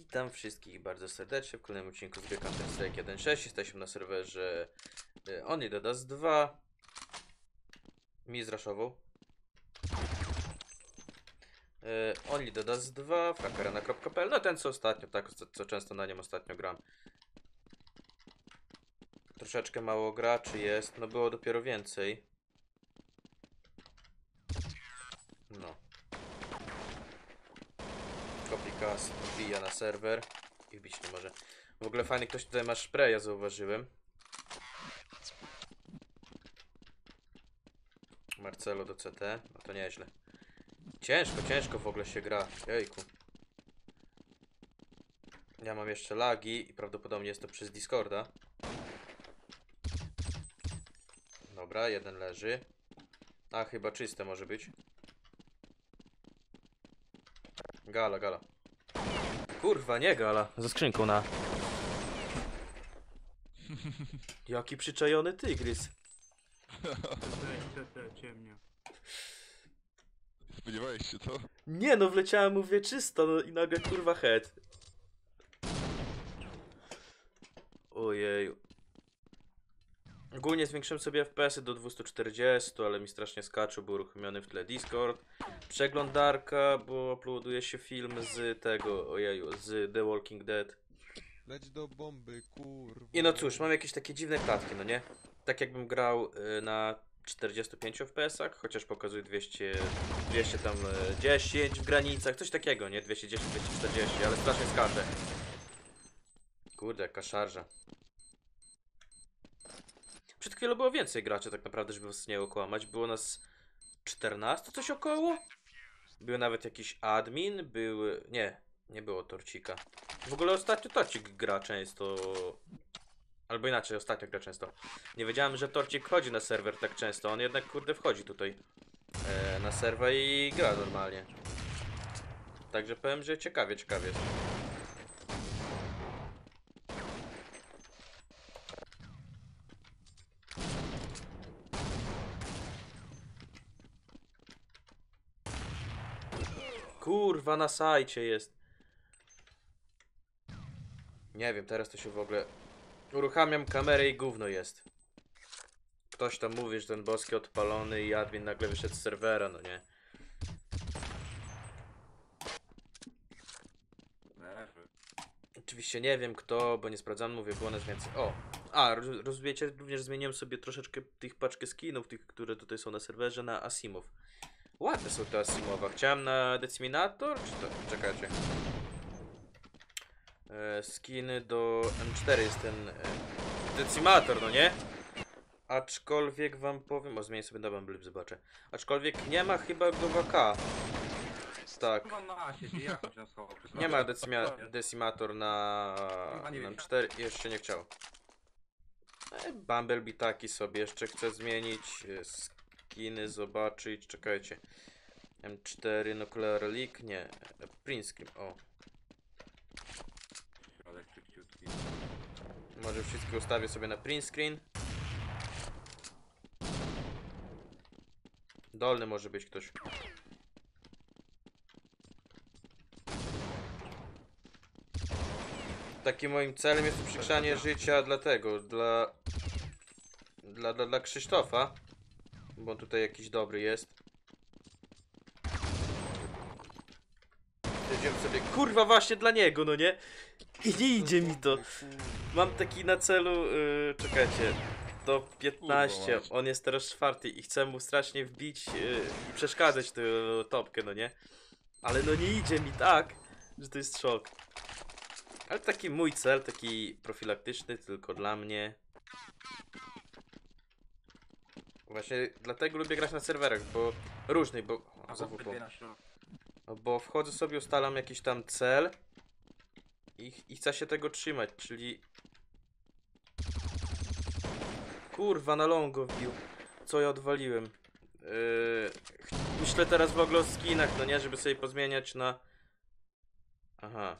Witam wszystkich bardzo serdecznie w kolejnym odcinku z gry Counter-Strike 1.6. Jesteśmy na serwerze Only the Dust 2. Mi zraszował. Only the Dust 2, frakarena.pl. No ten co ostatnio, tak, co często na nim ostatnio gram. Troszeczkę mało graczy jest, no było dopiero więcej. No. Copycast wbija na serwer i wbić nie może. W ogóle fajny ktoś tutaj ma spraya, zauważyłem. Marcelo do CT, no to nieźle. Ciężko w ogóle się gra, jejku. Ja mam jeszcze lagi i prawdopodobnie jest to przez Discorda. Dobra, jeden leży. A, chyba czyste może być. Gala. Kurwa, nie gala. Ze skrzynką na... Jaki przyczajony tygrys. Ciemnie. Spodziewałeś się to? Nie no, wleciałem mu wieczysto, no i nagle kurwa head. Ojeju. Ogólnie zwiększyłem sobie FPS-y do 240, ale mi strasznie skacze, był uruchomiony w tle Discord. Przeglądarka, bo uploaduje się film z tego, ojeju, z The Walking Dead. Leć do bomby, kurwa. I no cóż, mam jakieś takie dziwne klatki, no nie? Tak jakbym grał na 45 FPS-ach, chociaż pokazuje 200 tam 10 w granicach, coś takiego, nie? 210, 240, ale strasznie skacze. Kurde, jaka szarża. Przed chwilą było więcej graczy tak naprawdę, żeby was nie okłamać. Było nas 14 coś około? Był nawet jakiś admin, był... Nie było Torcika. W ogóle ostatnio Torcik gra często. Albo inaczej, ostatnio gra często. Nie wiedziałem, że Torcik wchodzi na serwer tak często. On jednak kurde wchodzi tutaj na serwer i gra normalnie. Także powiem, że ciekawie jest. Kurwa, na sajcie jest. Nie wiem, teraz to się w ogóle... Uruchamiam kamerę i gówno jest. Ktoś tam mówi, że ten boski odpalony i admin nagle wyszedł z serwera, no nie? Oczywiście nie wiem kto, bo nie sprawdzam, mówię, było nas więcej. O! A, rozumiecie, również zmieniłem sobie troszeczkę tych paczkę skinów, tych, które tutaj są na serwerze, na Asimov. Ładne są te Asimowa. Chciałem na Deciminator, czy to... Czekajcie. Skiny do M4 jest ten Decimator, no nie? Aczkolwiek wam powiem... O, zmienię sobie na Bumble, zobaczę. Aczkolwiek nie ma chyba go w AK. Tak. Nie ma Decimator na M4 i jeszcze nie chciał. Bumblebee taki sobie jeszcze chcę zmienić. Skiny zobaczyć. Czekajcie. M4 Nuclear Leak. Nie. Print Screen. O. Może wszystkie ustawię sobie na print screen. Dolny może być ktoś. Takim moim celem jest uprzykrzanie życia dlatego, dla Krzysztofa. Bo on tutaj jakiś dobry jest. Jedziemy sobie, kurwa właśnie dla niego, no nie? I nie idzie mi to. Mam taki na celu, czekajcie, do 15, on jest teraz 4 i chcę mu strasznie wbić i przeszkadzać tę topkę, no nie? Ale no nie idzie mi tak, że to jest szok. Ale taki mój cel, taki profilaktyczny, tylko dla mnie. Właśnie dlatego lubię grać na serwerach, bo różnych, bo... Bo wchodzę sobie, ustalam jakiś tam cel i chcę się tego trzymać, czyli... Kurwa, na longo wbił. Co ja odwaliłem? Myślę teraz w ogóle o skinach, no nie? Żeby sobie pozmieniać na... Aha.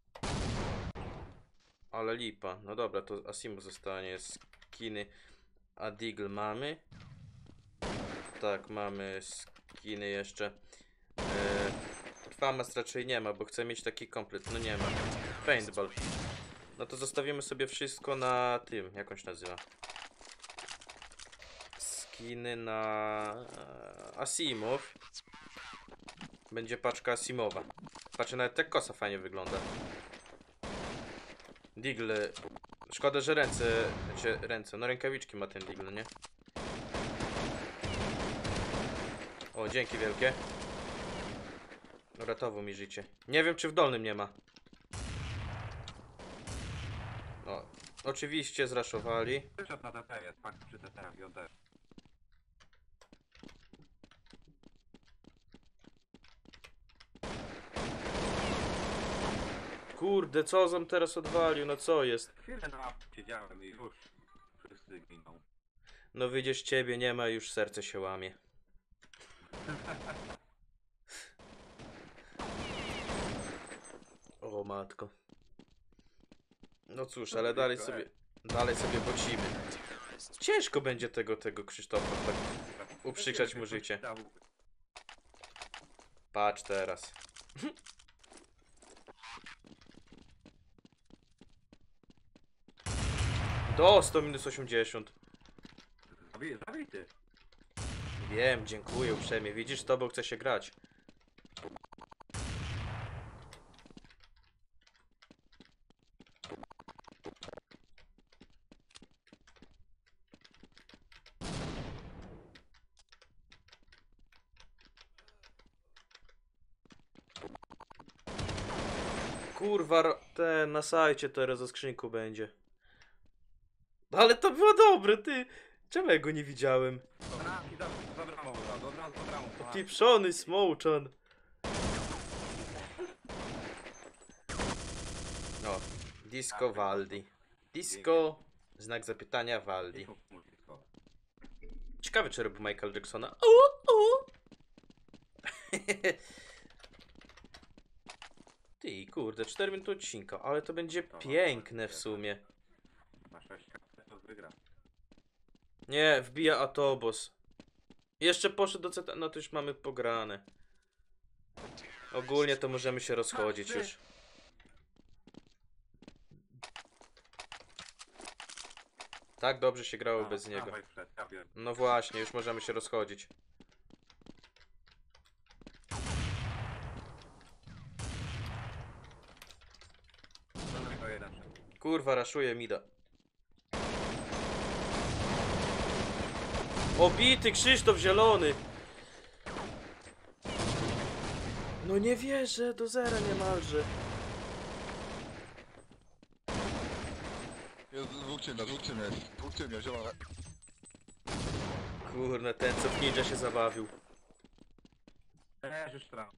Ale lipa. No dobra, to Asimo zostanie. Skiny a Deagle mamy. Tak, mamy skiny jeszcze. FAMAS raczej nie ma, bo chcę mieć taki komplet. No nie ma. Paintball. No to zostawimy sobie wszystko na tym, jak on się nazywa. Skiny na Asimov. Będzie paczka Asimowa. Patrzę, nawet tak kosa fajnie wygląda. Digle. Szkoda, że ręce, no rękawiczki ma ten Digle, nie? O, dzięki wielkie. Uratował mi życie. Nie wiem, czy w dolnym nie ma. No, oczywiście zraszowali. Wyszedł na TT jest, fakt przy TT, i też. Kurde, co zam teraz odwalił? No co jest? Chwilę na siedziałem i już wszyscy giną. No widzisz, ciebie nie ma, już serce się łamie. O matko. No cóż, ale dalej sobie bocimy. Ciężko będzie tego Krzysztofa tak uprzykrzać mu życie. Patrz teraz. Do 100 minus 80. Zabity. Wiem, dziękuję uprzejmie. Widzisz, z tobą chce się grać. Kurwa, ten na sajcie teraz ze skrzynku będzie. Ale to było dobre, ty! Czemu ja go nie widziałem? Za bramą, za bramą. Pieprzony smołczan. No, disco Waldi. Disco, znak zapytania Waldi. Ciekawe, czy robił Michael Jacksona. Ty, kurde, 4 minuty odcinka, ale to będzie piękne w sumie. Na 6 to wygra. Nie, wbija Atobos. Jeszcze poszedł do CT, no to już mamy pograne. Ogólnie to możemy się rozchodzić już. Tak dobrze się grało bez niego. No właśnie, już możemy się rozchodzić. Kurwa, raszuje mida. Obity Krzysztof Zielony. No nie wierzę, do zera niemalże. Jest dwóch ciemnia, zielone. Kurna, ten co w ninja się zabawił. Leżysz tam.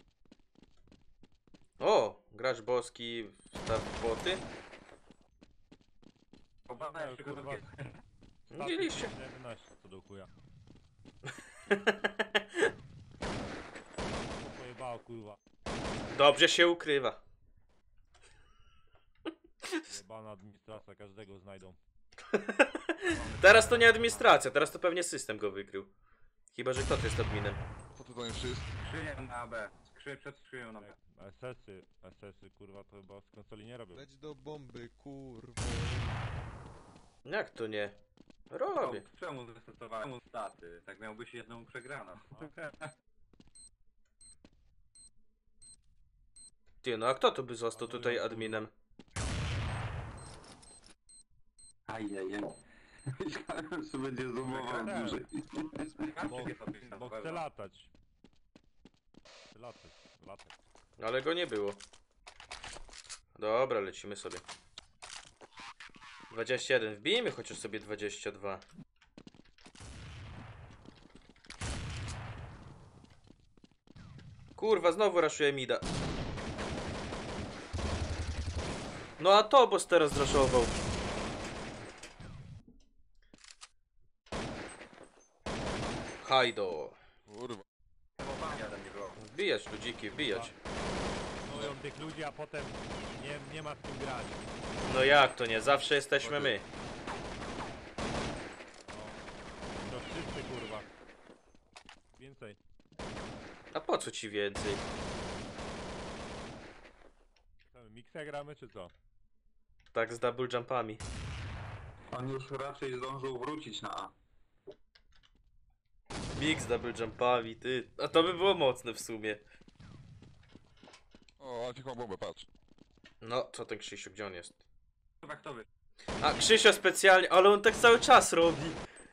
O, gracz boski wstaw boty. Obawiam się go kurwa. Widzieliście? 11 to do chuja. Pojebało kurwa. Dobrze się ukrywa. Jebana administracja, każdego znajdą. Teraz to nie administracja, teraz to pewnie system go wykrył. Chyba, że kto to jest adminem. Co to nie wszyscy? Skrzynię na B. Przed skrzynią na B. SS-y kurwa to chyba z konsoli nie robią. Leć do bomby, kurwo. Jak to nie? Robię. Czemu zrestartowałem staty? Tak miałbyś jedną przegraną. Ty, no a kto to by został tutaj adminem? Ajajaj. Myślałem, że będzie zoomował Tak. dłużej. Bo chcę latać. Chcę latać. Ale go nie było. Dobra, lecimy sobie. 21, wbijmy chociaż sobie 22. Kurwa, znowu raszuje mida. No a to boss teraz zraszował. Hajdo. Kurwa. Wbijać ludziki, wbijać. Mówią tych ludzi, a potem nie ma z kim grać. No jak to nie? Zawsze jesteśmy my. To wszyscy kurwa. Więcej. A po co ci więcej? Akcja gramy, czy co? Tak z double jumpami. On już raczej zdążył wrócić na A. Mix z double jumpami, ty. A to by było mocne w sumie. O, Alfik ma bombę, patrz. No, co ten Krzysiu, gdzie on jest? Chyba kto wy? A, Krzysio specjalnie, ale on tak cały czas robi.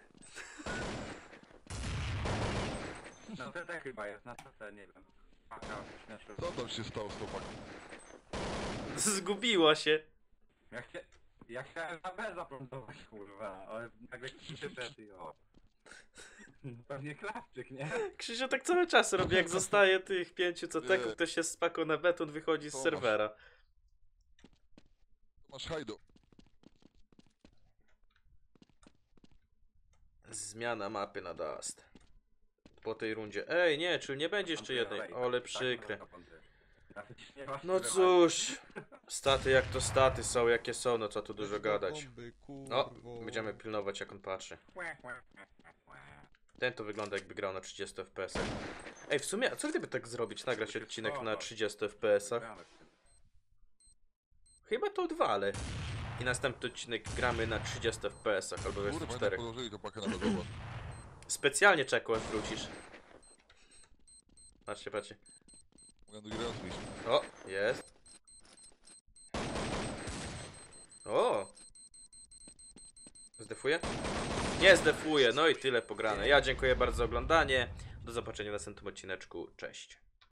No to tak chyba jest, na to nie wiem. Paka, śmieszne. Co tam się stało z tą paką? Zgubiła się. Ja chciałem na B zaplątować, kurwa, ale nagle przyszedł i o. Pewnie krawczyk, nie? Krzysio tak cały czas robi, jak zostaje tych 5 CT-ków, Nie. ktoś się spako na beton, wychodzi z Tomasz. serwera. Masz hajdu. Zmiana mapy na Dust. Po tej rundzie. Ej, nie, czy nie będzie jeszcze jednej? Ale przykre. No cóż, staty jak to staty są, jakie są, no co tu dużo gadać. Bomby, No, kurwo. będziemy pilnować jak on patrzy. Ten to wygląda jakby grał na 30 fps. Ej, w sumie, a co gdyby tak zrobić? Nagrać odcinek na 30 fps. Chyba to odwalę. I następny odcinek gramy na 30 fps albo Kurwa, nie 24. podłożyli tą pakę na bezobład. Specjalnie czekał aż wrócisz. Patrzcie, patrzcie. Mogę drugi raz wyjść. O, jest. O! Zdefuje? Nie zdefuje, no i tyle pograne. Ja dziękuję bardzo za oglądanie. Do zobaczenia w następnym odcineczku. Cześć.